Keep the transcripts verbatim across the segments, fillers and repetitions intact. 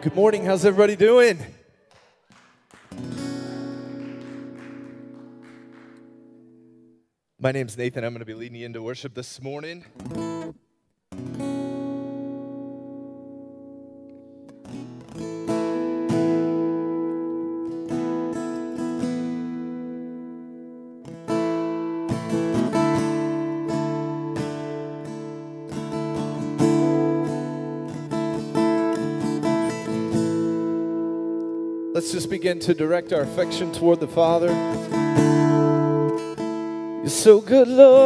Good morning. How's everybody doing? My name's Nathan. I'm going to be leading you into worship this morning. Let's just begin to direct our affection toward the Father. You're so good,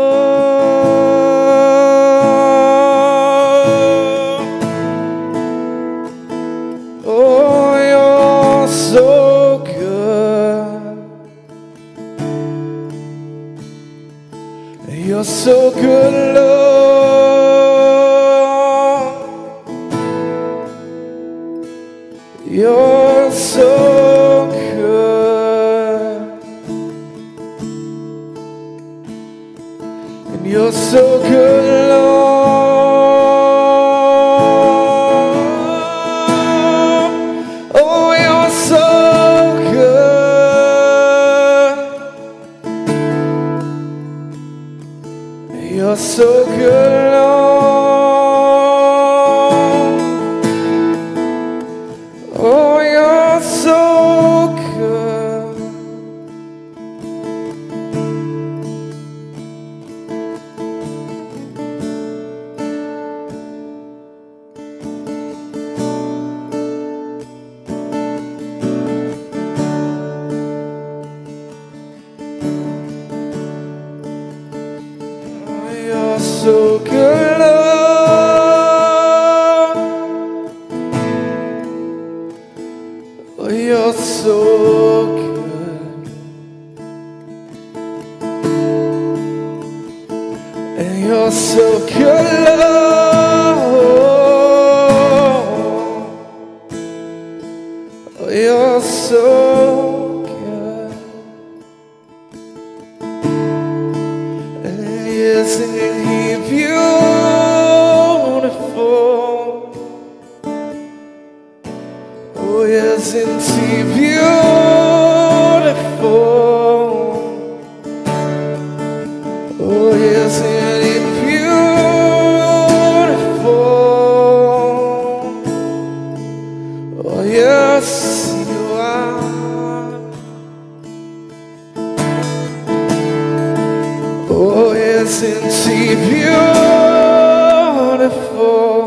Lord. Oh, you're so good. You're so good, Lord. You're so You're so good, Lord. Oh, you're so good. You're so good, Lord. Oh, you're so good. So good, Lord. Oh, you're so good. And you're so good, Lord. Oh, you're so good. And isn't He beautiful? Oh, isn't He beautiful? Oh, isn't He beautiful? Oh, yes, you are. Oh, isn't He beautiful?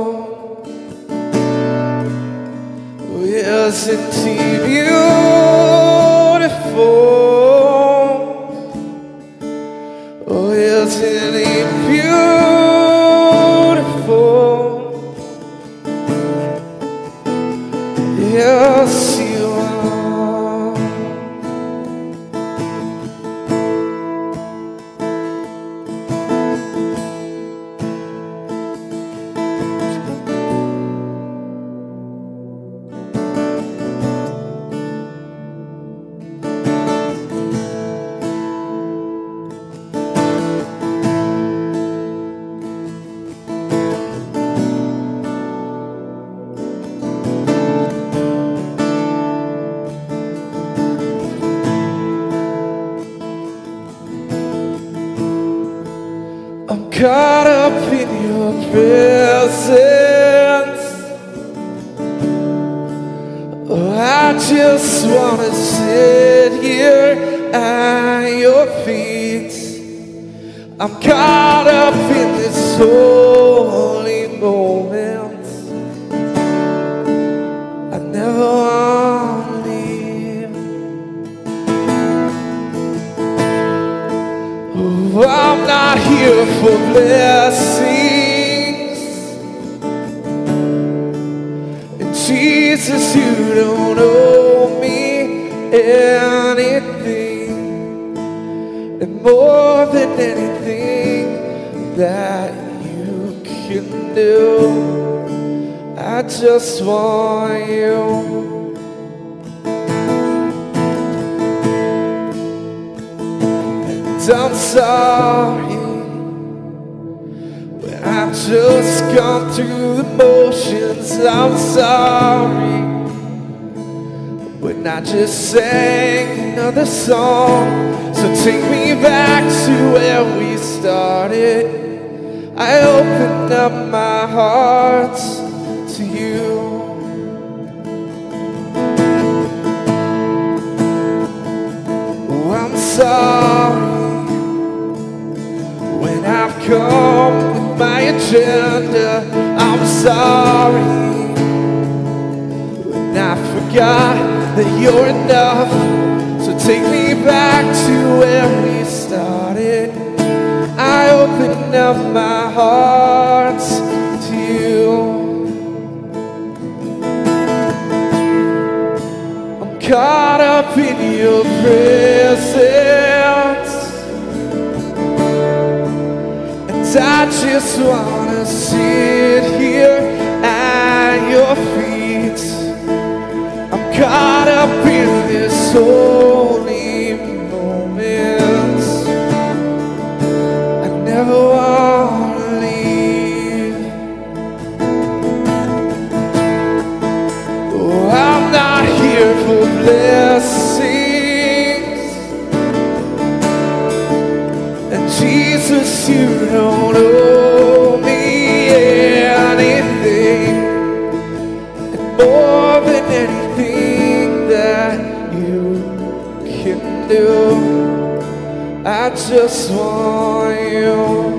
Oh, isn't He beautiful? Oh, isn't He beautiful? Yes, you are. Caught up in your presence. Oh, I just want to sit here at your feet. I'm caught up in this holy moment. I never want to leave. Oh, I'm not here for blessings, and Jesus, you don't owe me anything, and more than anything that you can do, I just want you. I'm sorry when I just gone through the motions. I'm sorry and I just sang another song. So take me back to where we started. I opened up my heart to you. Oh, I'm sorry when I've come with my agenda. I'm sorry when I forgot that you're enough. So take me back to where we started. I open up my heart to you. I'm caught up in your presence, and I just wanna sit here at your feet. I'm caught up in this holy moment. I never wanna leave. Oh, I'm not here for blessings, and Jesus, you don't owe me anything, and more than anything that you can do, I just want you.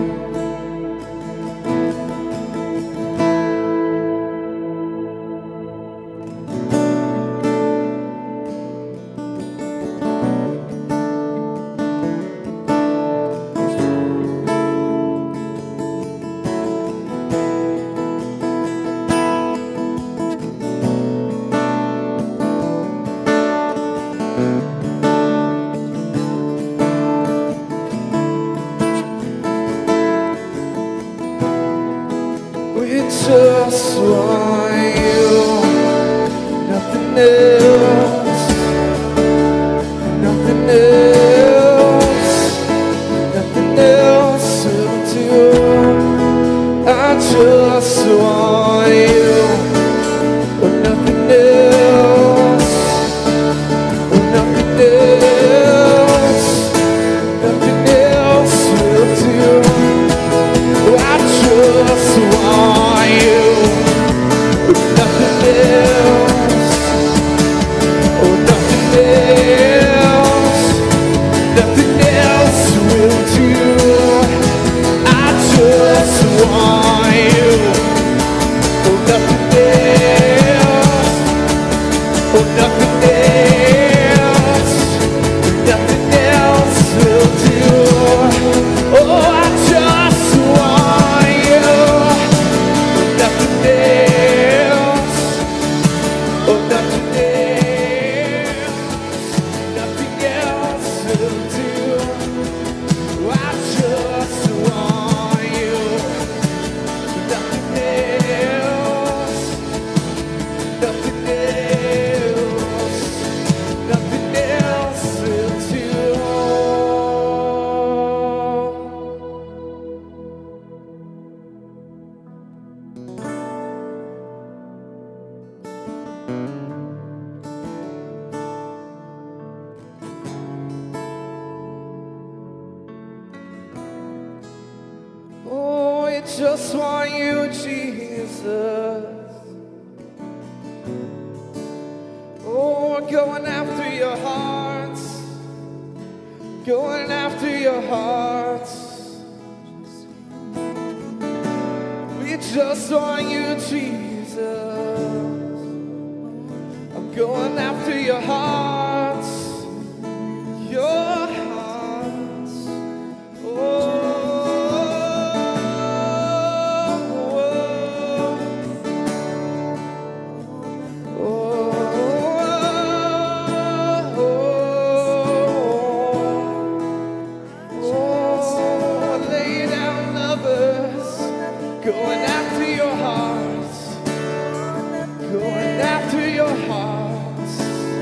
Just want you, nothing else, nothing else, nothing else will do. I just want you, oh, nothing else, oh, nothing else, nothing else will do. Oh, I just want you, nothing else, oh, nothing else, nothing else will do. I just want you, oh, nothing else, oh, nothing else, nothing else will do. Oh, I just want you, nothing else, oh, nothing else, nothing else will do. I just want you, nothing else, nothing else, nothing else will do. Oh, I just want you, Jesus. Oh, we're going after your hearts, going after your hearts. We just want you, Jesus. I'm going after your hearts, your hearts. Oh. Going after your hearts, going after your hearts.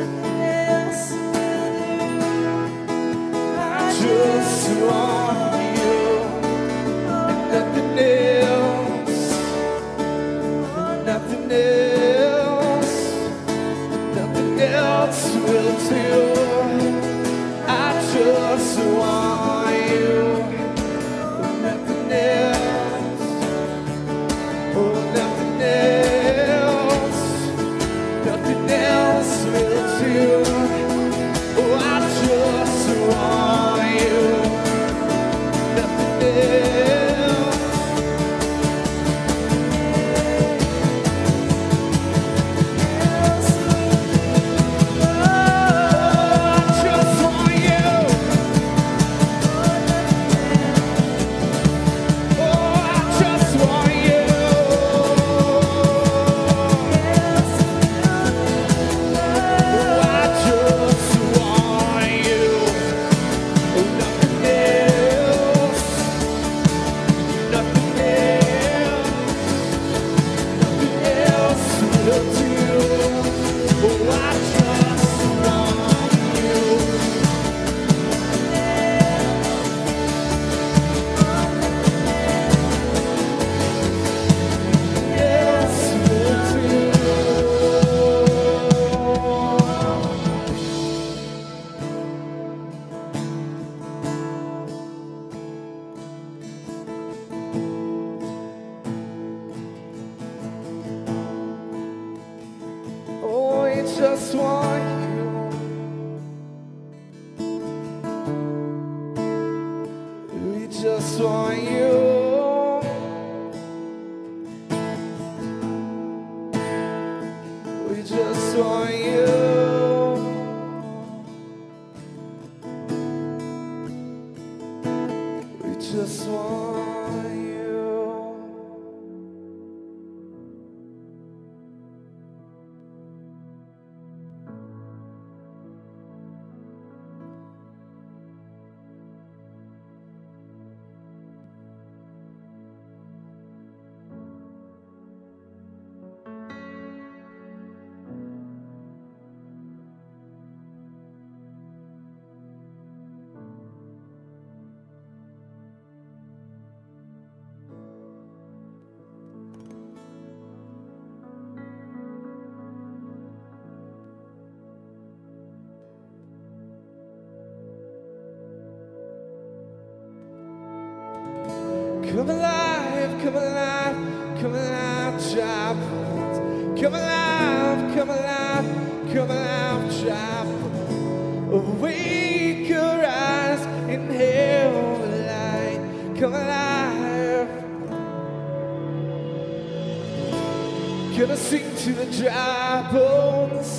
I just want you and nothing else, nothing else, nothing else. else will do. I just want you, nothing else, oh nothing else, nothing else will do. Oh, I just want you, nothing else. Just want you. We just want you. We just want you. We just want you. Come alive, come alive, come alive, dry bones. Come alive, come alive, come alive, dry bones. Awake your eyes, inhale the light. Come alive. Gonna sing to the dry bones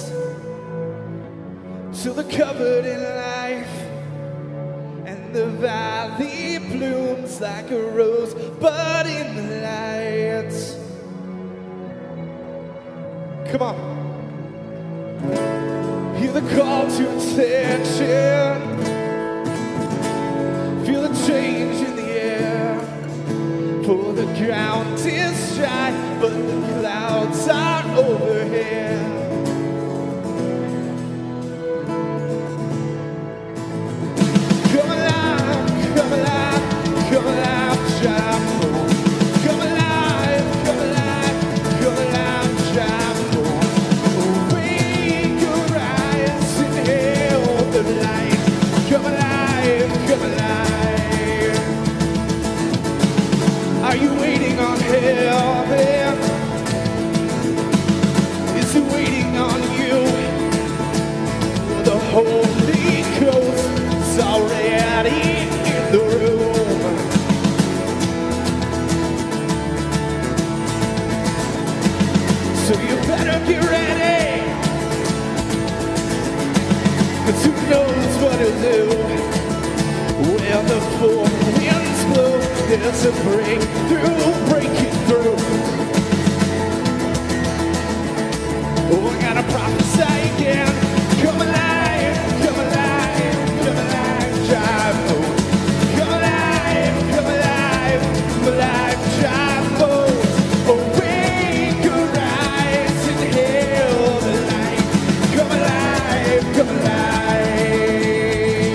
till they're covered in life. The valley blooms like a rose, but in the light. Come on. Hear the call to attention. Feel the change in the air. For the ground is dry, but the clouds are overhead. Come alive, dry bones. Come alive, come alive, come alive, dry bones. Awake your eyes, inhale the light. Come alive, come alive. Are you waiting on heaven? Is it waiting on you? The Holy Ghost is already in the room. So you better get ready, 'cause who knows what to do. When the four winds blow, there's a breakthrough, breaking through. Oh, I gotta prophesy again. Come alive, come alive, come alive, dry bones. Come alive, come alive, come alive, dry bones. Awake your eyes, inhale the light. Come alive, come alive.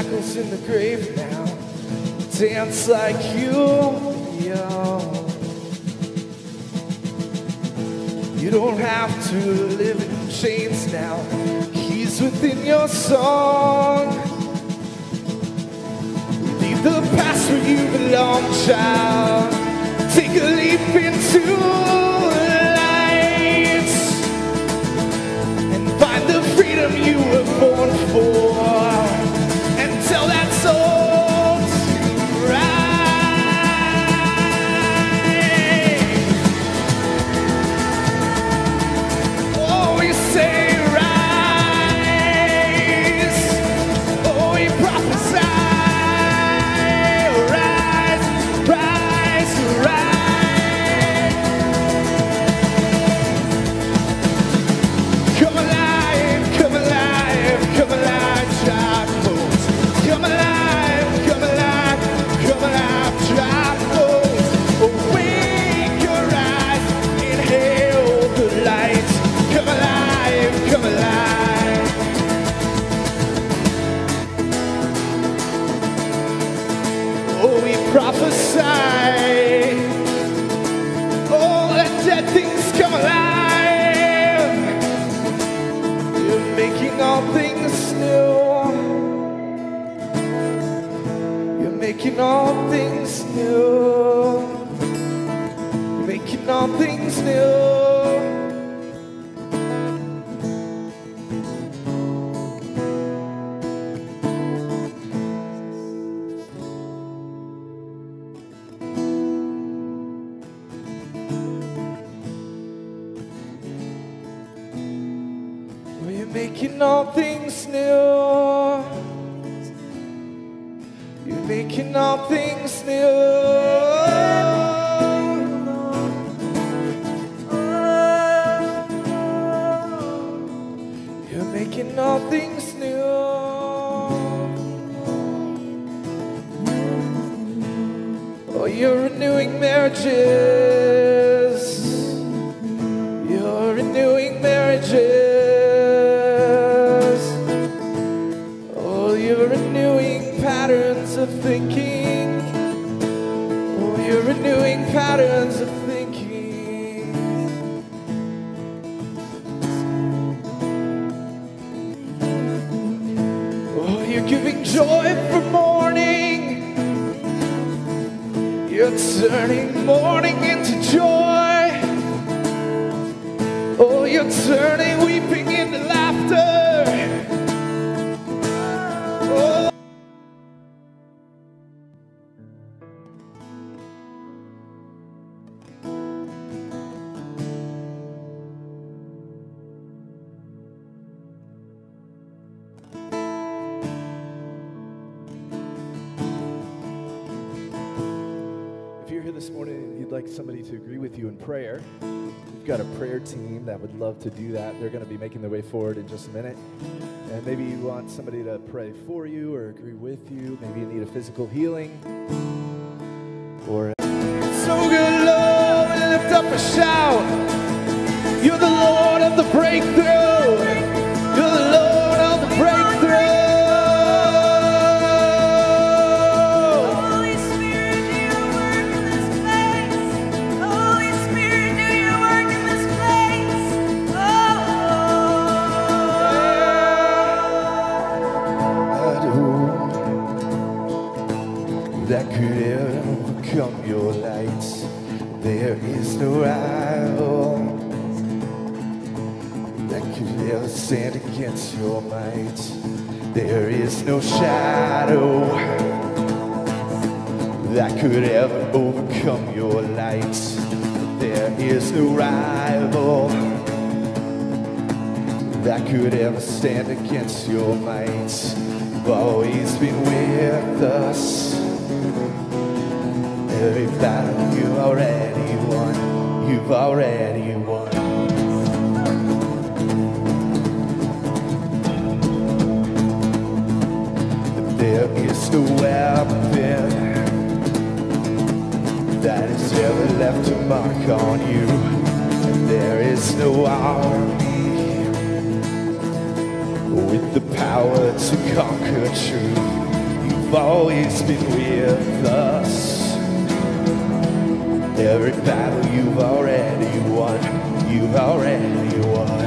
shackles in the grave now. Dance like you young. You don't have to live in chains now. He's within your song. Leave the past where you belong, child. Take a leap into the light and find the freedom you were born for, and tell that soul to rise. Oh, we say rise. Oh, we prophesy. Rise, rise, rise. Come alive, come alive, come alive, child folks. Come alive, come alive, come alive, child folks. Awake your eyes, inhale the light. Come alive, come alive. Oh, we prophesy. Oh, let dead things come alive. You're making all things new. You're making all things new. You're making all things new. Oh, you're making all things new. You're making all things new. You're making all things new. Oh, you're renewing marriages. You're renewing marriages. Oh, you're renewing patterns of thinking. Oh, you're renewing patterns of thinking. Oh, you're giving joy for mourning. You're turning mourning into joy. Oh, you're turning weeping into laughter. Oh. If you're here this morning and you'd like somebody to agree with you in prayer, we've got a prayer team that would love to do that. They're going to be making their way forward in just a minute. And maybe you want somebody to pray for you or agree with you. Maybe you need a physical healing. Or so good, Lord, we lift up a shout. You're the Lord of the breakthrough. You're the Lord of the breakthrough. That could ever overcome your light. There is no rival that could ever stand against your might. There is no shadow that could ever overcome your light. There is no rival that could ever stand against your might. You've always been with us. Every battle you already won, you've already won. There is no weapon that has ever left a mark on you. And there is no army with the power to conquer truth. you've always been with us. Every battle you've already won, you've already won.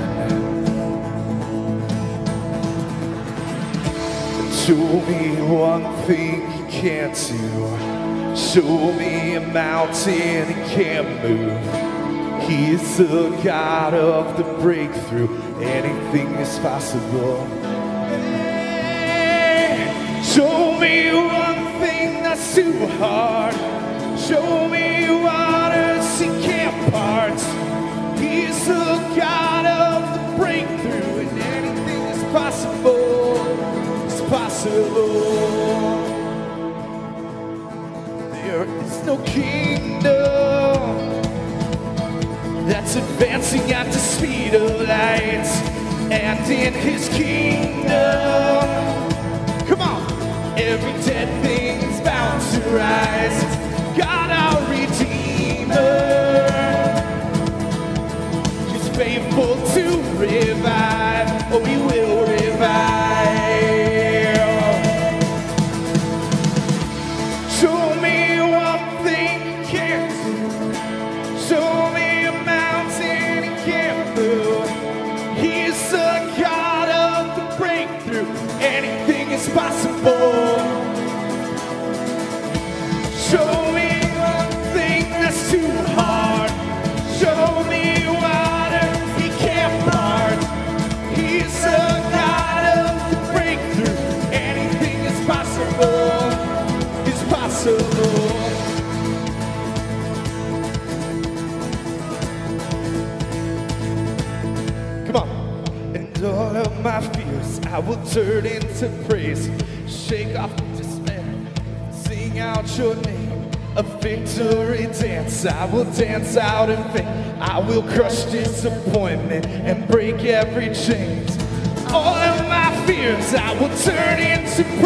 Show me one thing you can't do. Show me a mountain he can't move. He's the God of the breakthrough. Anything is possible. Show me one thing that's too hard. Show me waters he can't part. He's the God of the breakthrough, and anything is possible. It's possible. There is no kingdom that's advancing at the speed of light, and in his kingdom, come on, every dead thing's bound to rise. God our Redeemer, he's faithful to revive. Oh, he will revive. Show me one thing he can't do. Show me a mountain he can't move. He's the God of the breakthrough. Anything is possible. Show me one thing that's too hard. Show me water he can't part. He's the God of the breakthrough. Anything is possible. It's possible. Come on. And all of my fears I will turn into praise. Shake off despair, sing out your name. A victory dance, I will dance out in faith. I will crush disappointment and break every chain. All of my fears I will turn into praise.